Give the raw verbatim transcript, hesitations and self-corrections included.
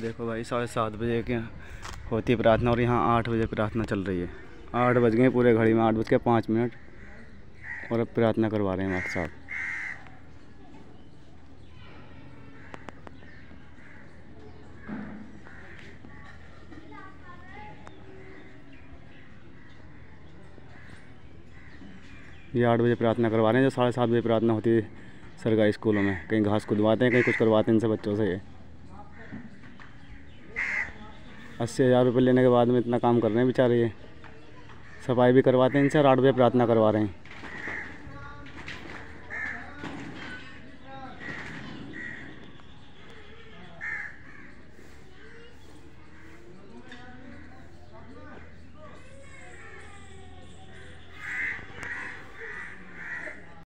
देखो भाई, साढ़े सात बजे के होती है प्रार्थना और यहाँ आठ बजे प्रार्थना चल रही है। आठ बज गए पूरे घड़ी में, आठ बज के पाँच मिनट और अब प्रार्थना करवा रहे हैं वक्त साहब। ये आठ बजे प्रार्थना करवा रहे हैं, जो साढ़े सात बजे प्रार्थना होती है सरकारी स्कूलों में। कहीं घास खुदवाते हैं, कहीं कुछ करवाते हैं इनसे बच्चों से। ये अस्सी हज़ार रुपये लेने के बाद में इतना काम कर रहे हैं बेचारे। ये सफाई भी करवाते हैं इनसे और आठ बजे प्रार्थना करवा रहे हैं।